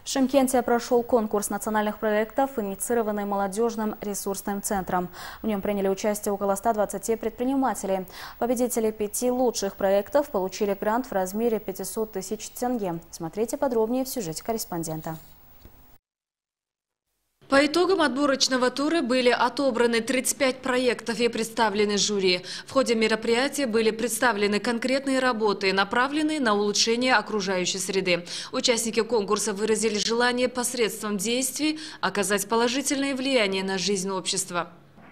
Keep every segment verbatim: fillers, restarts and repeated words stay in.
В Шымкенте прошел конкурс национальных проектов, инициированный молодежным ресурсным центром. В нем приняли участие около ста двадцати предпринимателей. Победители пяти лучших проектов получили грант в размере пятисот тысяч тенге. Смотрите подробнее в сюжете корреспондента. По итогам отборочного тура были отобраны тридцать пять проектов и представлены жюри. В ходе мероприятия были представлены конкретные работы, направленные на улучшение окружающей среды. Участники конкурса выразили желание посредством действий оказать положительное влияние на жизнь общества.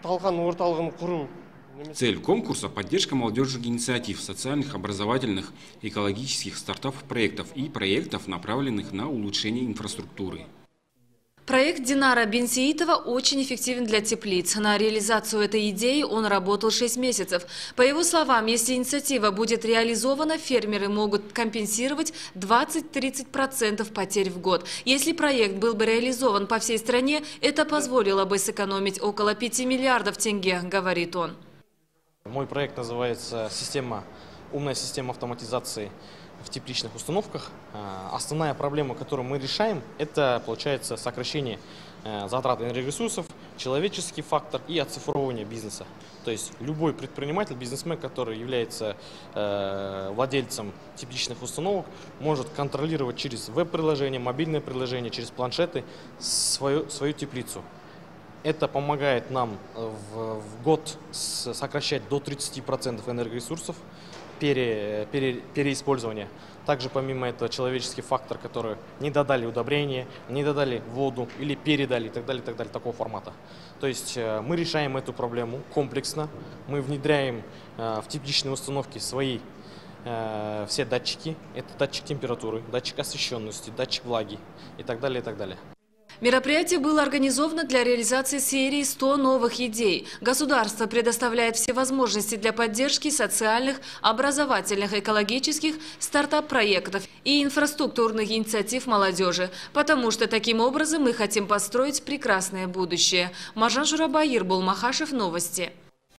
Цель конкурса – поддержка молодежных инициатив, социальных, образовательных, экологических стартап-проектов и проектов, направленных на улучшение инфраструктуры. Проект Динара Бенсеитова очень эффективен для теплиц. На реализацию этой идеи он работал шесть месяцев. По его словам, если инициатива будет реализована, фермеры могут компенсировать двадцать-тридцать процентов потерь в год. Если проект был бы реализован по всей стране, это позволило бы сэкономить около пяти миллиардов тенге, говорит он. Мой проект называется «Система, умная система автоматизации в тепличных установках». Основная проблема, которую мы решаем, это, получается, сокращение затрат энергоресурсов, человеческий фактор и оцифровывание бизнеса. То есть любой предприниматель, бизнесмен, который является владельцем тепличных установок, может контролировать через веб-приложение, мобильное приложение, через планшеты свою, свою теплицу. Это помогает нам в, в год сокращать до тридцати процентов энергоресурсов пере, пере, переиспользования. Также помимо этого человеческий фактор, который не додали удобрения, не додали воду или передали и так далее, и так далее, такого формата. То есть мы решаем эту проблему комплексно, мы внедряем в тепличные установки свои все датчики. Это датчик температуры, датчик освещенности, датчик влаги и так далее, и так далее. Мероприятие было организовано для реализации серии ста новых идей. Государство предоставляет все возможности для поддержки социальных, образовательных, экологических, стартап-проектов и инфраструктурных инициатив молодежи. Потому что таким образом мы хотим построить прекрасное будущее. Маржан Журабаир, Булмахашев, новости.